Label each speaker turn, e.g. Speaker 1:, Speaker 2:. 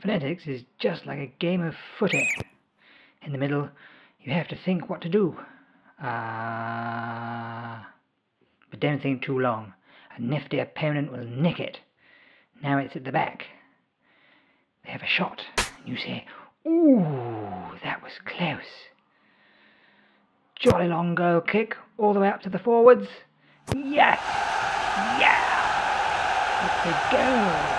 Speaker 1: Phonetics is just like a game of footy. In the middle, you have to think what to do. But don't think too long. A nifty opponent will nick it. Now it's at the back. They have a shot. You say, "Ooh, that was close." Jolly long goal kick all the way up to the forwards. Yes! Yeah! It's a goal!